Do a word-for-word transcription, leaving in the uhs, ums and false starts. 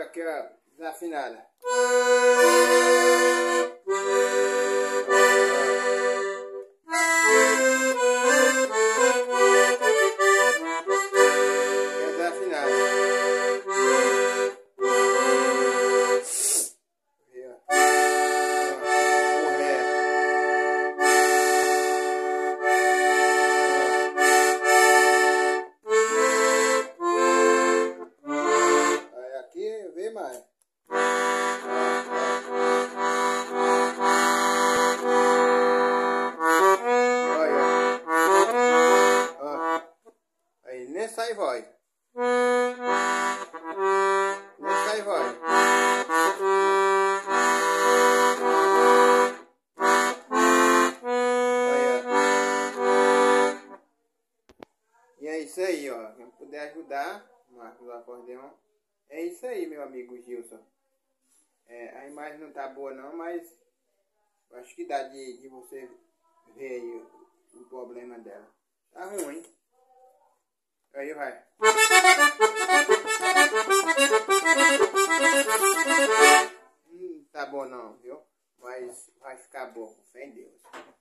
aqui, ó, desafinada. É desafinada. Aí, ó. O ré. Aí aqui, vê mais. Nessa aí vai. Nessa aí vai. Olha. E é isso aí, ó. Quem puder ajudar, Marcos do Acordeão. É isso aí, meu amigo Gilson. É, a imagem não tá boa não, mas acho que dá de, de você ver aí o, o problema dela. Tá ruim. Aí vai. Hum, tá bom não, viu? Mas vai ficar bom, com fé em Deus.